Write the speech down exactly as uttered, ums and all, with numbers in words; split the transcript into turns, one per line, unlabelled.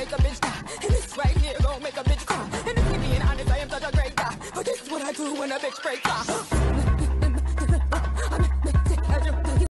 make a bitch die. And this right here gon' make a bitch cry. And if we being honest, I am such a great guy. But this is what I do when a bitch breaks off.